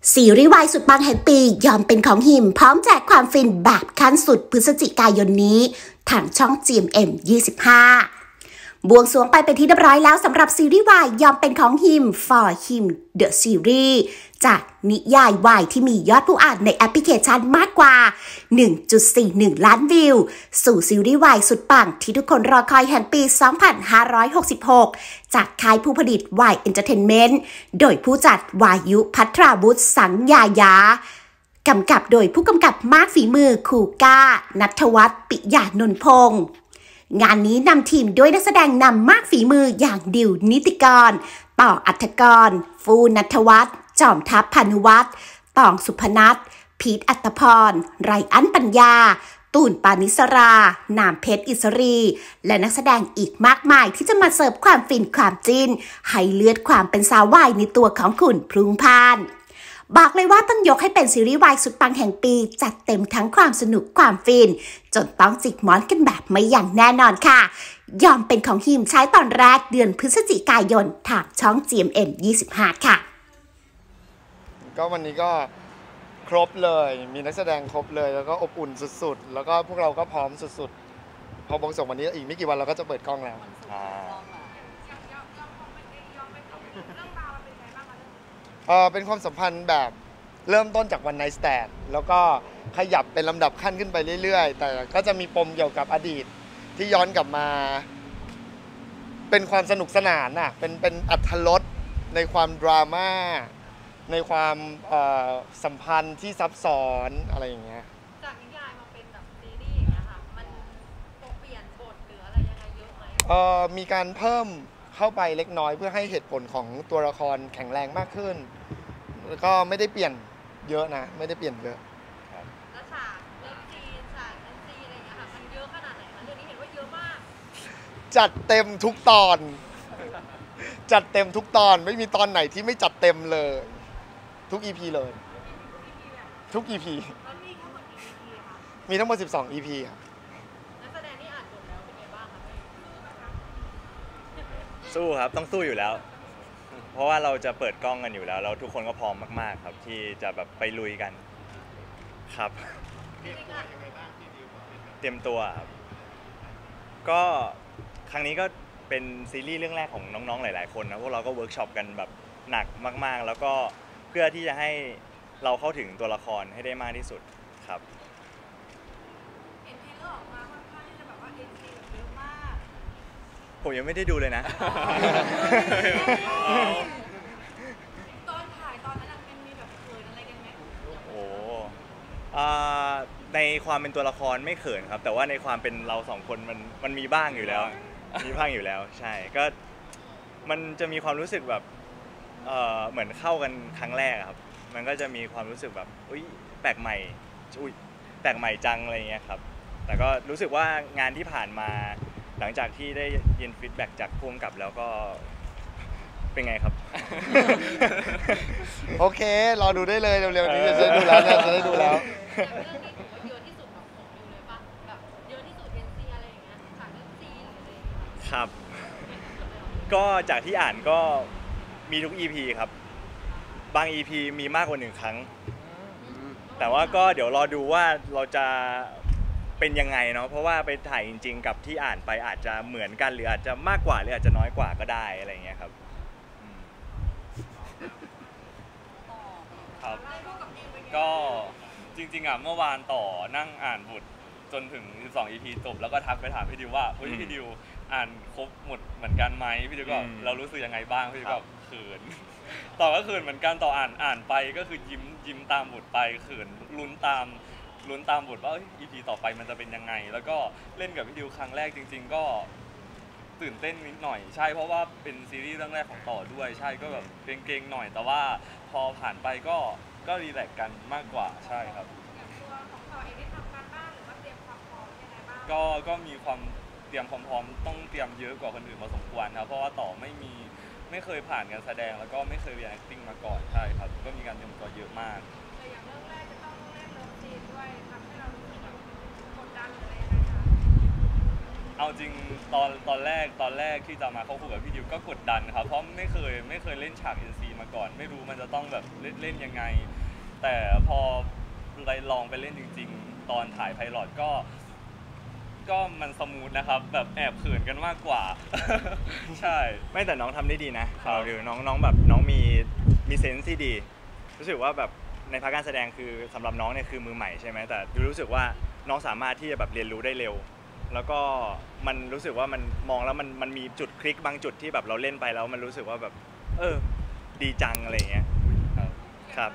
ซีรีส์วายสุดปังแห่งปียอมเป็นของหิมพร้อมแจกความฟินแบบขั้นสุดพฤศจิกายนนี้ทางช่อง GMM 25บวงสรวงไปเป็นที่เรียบร้อยแล้วสำหรับซีรีส์วายยอมเป็นของหิม For Him The Series จากนิยายวายที่มียอดผู้อ่านในแอปพลิเคชันมากกว่า 1.41 ล้านวิวสู่ซีรีส์วายสุดปังที่ทุกคนรอคอยแห่งปี 2566 จากค่ายผู้ผลิตวายเอนเตอร์เทนเมนต์โดยผู้จัดวายุภัทราวุฒิสังยายากำกับโดยผู้กำกับมากฝีมือคูก้าณัฐวัฒน์ปิยานนท์พงษ์งานนี้นำทีมด้วยนักแสดงนำมากฝีมืออย่างดิวนิติกรต่ออัฐกรฟูณัฐวัฒน์จอมทัพพานุวัฒน์ตองสุพนัทพีทอัตพรไรอันปัญญาตูนปานิสรานามเพชรอิสรีและนักแสดงอีกมากมายที่จะมาเสิร์ฟความฟินความจิ้นให้เลือดความเป็นสาววายในตัวของคุณพรุงพานบอกเลยว่าต้องยกให้เป็นซีรีส์วายสุดปังแห่งปีจัดเต็มทั้งความสนุกความฟินจนต้องจิกหมอนกันแบบไม่อย่างแน่นอนค่ะยอมเป็นของหิมใช้ตอนแรกเดือนพฤศจิกายนทางช่อง GMM 25ค่ะก็วันนี้ก็ครบเลยมีนักแสดงครบเลยแล้วก็อบอุ่นสุดๆแล้วก็พวกเราก็พร้อมสุดๆพอบวงสรวงวันนี้อีกไม่กี่วันเราก็จะเปิดกล้องแล้วเป็นความสัมพันธ์แบบเริ่มต้นจากวันไนท์สแตนด์แล้วก็ขยับเป็นลำดับขั้นขึ้นไปเรื่อยๆแต่ก็จะมีปมเกี่ยวกับอดีตที่ย้อนกลับมาเป็นความสนุกสนานน่ะเป็นอรรถรสในความดราม่าในความสัมพันธ์ที่ซับซ้อนอะไรอย่างเงี้ยจากนิยายมาเป็นแบบซีรีส์อย่างเงี้ยค่ะมันต้องเปลี่ยนบทหรืออะไรยังไงเยอะไหมมีการเพิ่มเข้าไปเล็กน้อยเพื่อให้เหตุผลของตัวละครแข็งแรงมากขึ้นแล้วก็ไม่ได้เปลี่ยนเยอะนะไม่ได้เปลี่ยนเยอะแล้วฉากเลิฟซีนฉากนั้นซีอะไรอย่างเงี้ยค่ะมันเยอะขนาดไหนคะเรื่องนี้เห็นว่าเยอะมากจัดเต็มทุกตอนจัดเต็มทุกตอนไม่มีตอนไหนที่ไม่จัดเต็มเลยทุก EP เลยทุก EP มีทั้งหมด12 EP ครับนักแสดงที่อ่านบทแล้วเป็นไงบ้างคะสู้ครับต้องสู้อยู่แล้วเพราะว่าเราจะเปิดกล้องกันอยู่แล้วแล้วทุกคนก็พร้อมมากๆครับที่จะแบบไปลุยกันครับเตรียมตัวครับก็ครั้งนี้ก็เป็นซีรีส์เรื่องแรกของน้องๆหลายๆคนนะพวกเราก็เวิร์กช็อปกันแบบหนักมากๆแล้วก็เพื่อที่จะให้เราเข้าถึงตัวละครให้ได้มากที่สุดครับเอ็นทีออกมาค่อนข้างที่จะแบบว่าเอ็นทีเยอะมากผมยังไม่ได้ดูเลยนะตอนถ่ายตอนนั้นมันมีแบบเขินอะไรกันไหมโอ้ในความเป็นตัวละครไม่เขินครับแต่ว่าในความเป็นเราสองคนมันมีบ้างอยู่แล้วใช่ก็มันจะมีความรู้สึกแบบเหมือนเข้ากันครั้งแรกครับมันก็จะมีความรู้สึกแบบอุ้ยแปลกใหม่แปลกใหม่จังอะไรเงี้ยครับแต่ก็รู้สึกว่างานที่ผ่านมาหลังจากที่ได้ยินฟีดแบ็กจากผู้กำกับแล้วก็เป็นไงครับโอเครอดูได้เลยเร็วๆนี้จะได้ดูแล้วจะได้ดูแล้วเยอะที่สุดของอยู่เลยป่ะแบบเยอะที่สุดเอ็นซีอะไรอย่างเงี้ยฉากเอ็นซีหรืออะไรครับก็จากที่อ่านก็มีทุก EP ครับบาง EP มีมากกว่า1 ครั้งแต่ว่าก็เดี๋ยวรอดูว่าเราจะเป็นยังไงเนาะเพราะว่าไปถ่ายจริงๆกับที่อ่านไปอาจจะเหมือนกันหรืออาจจะมากกว่าหรืออาจจะน้อยกว่าก็ได้อะไรอย่างเงี้ยครับครับก็จริงๆเมื่อวานต่อนั่งอ่านบทจนถึง12 EP จบแล้วก็ทักไปถามพี่ดิวว่าพี่ดิวอ่านครบหมดเหมือนกันไหมพี่ดิวก็เรารู้สึกยังไงบ้างพี่ดิวก็เขินต่อก็เขินเหมือนกันต่ออ่านไปก็คือยิ้มตามบทไปเขินลุ้นตามบทว่า EP ต่อไปมันจะเป็นยังไงแล้วก็เล่นกับพี่ดิวครั้งแรกจริงๆก็ตื่นเต้นนิดหน่อยใช่เพราะว่าเป็นซีรีส์เรื่องแรกของต่อด้วยใช่ก็แบบเกรงๆหน่อยแต่ว่าพอผ่านไปก็รีแลกซ์กันมากกว่าใช่ครับก็มีความเตรียมพร้อมต้องเตรียมเยอะกว่าคนอื่นพอสมควรครับเพราะว่าต่อไม่เคยผ่านการแสดงแล้วก็ไม่เคยเรียน acting มาก่อนใช่ครับก็มีการเตรียมตัวเยอะมากแต่อย่างเรื่องแรกจะต้องเล่นเลิฟซีนด้วยทำให้เรารู้สึกแบบกดดันหรืออะไรยังไงคะเอาจริงตอนแรกที่จะมาเข้าคู่กับพี่ดิวก็กดดันครับเพราะไม่เคยเล่นฉาก NC มาก่อนไม่รู้มันจะต้องแบบเล่นยังไงแต่พอลองไปเล่นจริงๆตอนถ่ายไพลอตก็มันสมูทนะครับแบบแอบเขินกันมากกว่า ใช่ไม่แต่น้องทำได้ดีนะหรือน้องแบบน้องมีเซนส์ที่ดีรู้สึกว่าแบบในพาร์ทการแสดงคือสำหรับน้องเนี่ยคือมือใหม่ใช่ไหมแต่รู้สึกว่าน้องสามารถที่จะแบบเรียนรู้ได้เร็วแล้วก็มันรู้สึกว่ามันมองแล้วมันมีจุดคลิกบางจุดที่แบบเราเล่นไปแล้วมันรู้สึกว่าแบบดีจังอะไรอย่างเงี้ยครับ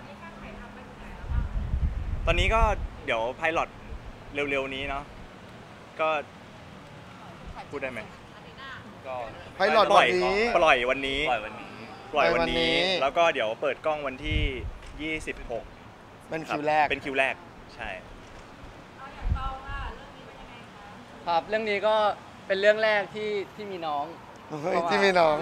ตอนนี้ก็เดี๋ยวไพลอตเร็วๆนี้เนาะก็พูดได้ไหมก็ไพลอตวันนี้ปล่อยวันนี้แล้วก็เดี๋ยวเปิดกล้องวันที่26 เป็นคิวแรกใช่ครับเรื่องนี้ก็เป็นเรื่องแรกที่มีน้องที่มีน้อง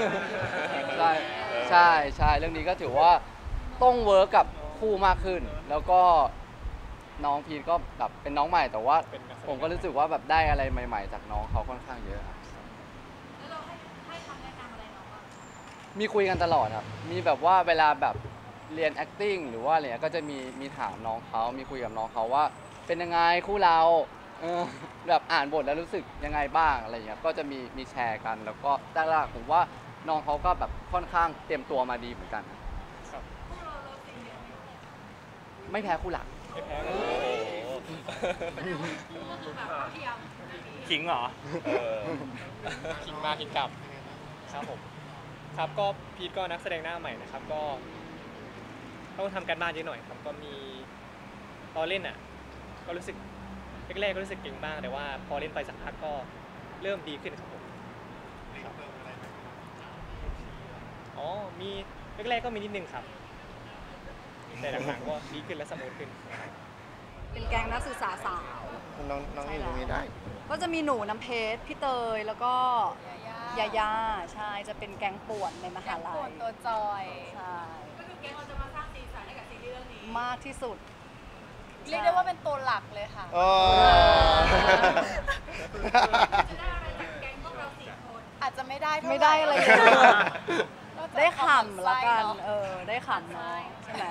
ใช่เรื่องนี้ก็ถือว่าต้องเวิร์กกับคู่มากขึ้นแล้วก็น้องพีทก็แบบเป็นน้องใหม่แต่ว่าผมก็รู้สึกว่าแบบได้อะไรใหม่ๆจากน้องเขาค่อนข้างเยอะครับแล้วเราให้คำแนะนำอะไรน้องบ้างมีคุยกันตลอดครับมีแบบว่าเวลาแบบเรียน acting หรือว่าอะไรก็จะมีถามน้องเขามีคุยกับน้องเขาว่าเป็นยังไงคู่เราแบบอ่านบทแล้วรู้สึกยังไงบ้างอะไรอย่างเงี้ยก็จะมีแชร์กันแล้วก็แต่ละผมว่าน้องเขาก็แบบค่อนข้างเตรียมตัวมาดีเหมือนกันครับไม่แพ้คู่หลักขิงเหรอขิงมาขิงกลับครับผมครับก็พีทก็นักแสดงหน้าใหม่นะครับก็ต้องทำกันบ้านเยอะหน่อยครับก็มีตอนเล่นก็รู้สึกแรกๆก็รู้สึกเก่งบ้างแต่ว่าพอเล่นไปสักพักก็เริ่มดีขึ้นครับผมอ๋อมีแรกๆก็มีนิดนึงครับแต่หลังๆก็ดีขึ้นและสมูทขึ้นเป็นแก๊งนักศึกษาสาวน้องอยู่ตรงนี้ได้ก็จะมีหนูน้ำเพชรพี่เตยแล้วก็ยาย่าใช่จะเป็นแก๊งป่วนในมหาลัยป่วนตัวจอยใช่ก็คือแก๊งเราจะมาสร้างสีสันให้กับซีรีส์เรื่องนี้มากที่สุดเรียกได้ว่าเป็นตัวหลักเลยค่ะจะได้อะไรจากแก๊งพวกเรา4 คนอาจจะไม่ได้อะไรได้ขำละกันได้ขำเนาะใช่ไหม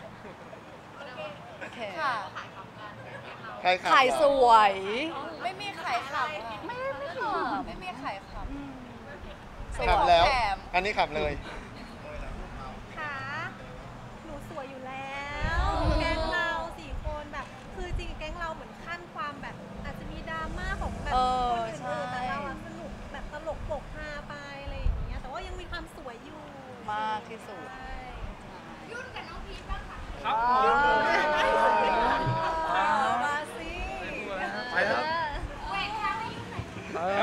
โอเคค่ะขายสวยไม่มีขายขำไม่มีขายขำขำแล้วอันนี้ขำเลยค่ะหนูสวยอยู่แล้วแก๊งเรา4 คนแบบคือจริงแก๊งเราเหมือนขั้นความแบบอาจจะมีดราม่าของแบบคนอื่นแต่เราสนุกแบบตลกปกฮาไปอะไรอย่างเงี้ยแต่ว่ายังมีความสวยอยู่มากที่สุดยุ่นกับน้องพีทบ้างค่ะครับมาสิไปครับแหวกทางให้ยุ่นหน่อย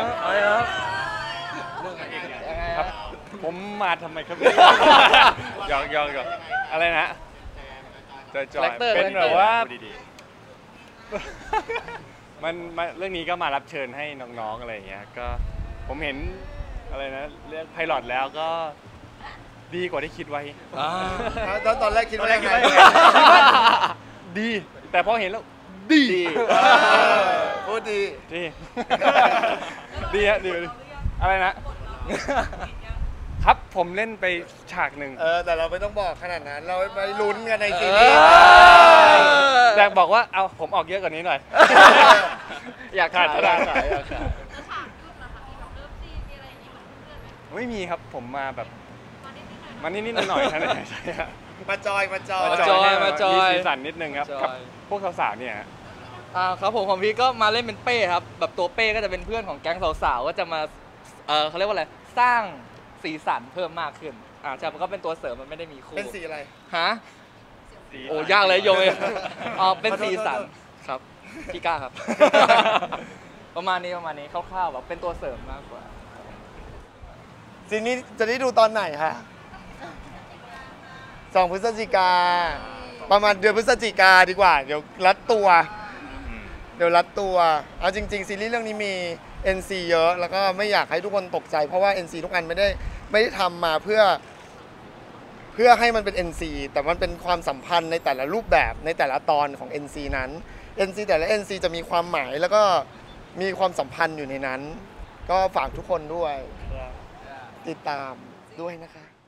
ครับผมมาทำไมครับยอกอะไรนะจอยเป็นแบบว่ามันเรื่องนี้ก็มารับเชิญให้น้องๆอะไรอย่างเงี้ยก็ผมเห็นอะไรนะเรื่องไพลอตแล้วก็ดีกว่าที่คิดไว้ตอนแรกคิดว่าดีแต่พอเห็นแล้วดีพูดดีดีอะไรนะครับผมเล่นไปฉากหนึ่งแต่เราไม่ต้องบอกขนาดนั้นเราไปลุ้นกันในซีรีส์อยากบอกว่าเอาผมออกเยอะกว่านี้หน่อยอยากขาดแล้วฉากยุ่นนะคะมีของเลิฟซีนมีอะไรอย่างนี้เหมือนเพื่อนไหมไม่มีครับผมมาแบบมานิดหน่อยนะใช่ครับมาจอยมีสีสันนิดนึงครับกับพวกสาวๆเนี่ยครับผมของพี่ก็มาเล่นเป็นเป้ครับแบบตัวเป้ก็จะเป็นเพื่อนของแก๊งสาวๆก็จะมาเขาเรียกว่าอะไรสร้างสีสันเพิ่มมากขึ้นใช่มันก็เป็นตัวเสริมมันไม่ได้มีคู่เป็นสีอะไรโอ้ยากเลยโยมเป็นสีสันครับพี่ก้าครับประมาณนี้คร่าวๆแบบเป็นตัวเสริมมากกว่าซีนี้จะได้ดูตอนไหนคะ2 พฤศจิกาประมาณเดือนพฤศจิกาดีกว่าเดี๋ยวรัดตัวเอาจริงๆซีรีส์เรื่องนี้มี NC เยอะแล้วก็ไม่อยากให้ทุกคนตกใจเพราะว่า NC ทุกอันไม่ได้ทำมาเพื่อให้มันเป็น NC แต่มันเป็นความสัมพันธ์ในแต่ละรูปแบบในแต่ละตอนของ NC นั้น NC แต่ละ NC จะมีความหมายแล้วก็มีความสัมพันธ์อยู่ในนั้น ก็ฝากทุกคนด้วย ติดตามด้วยนะคะ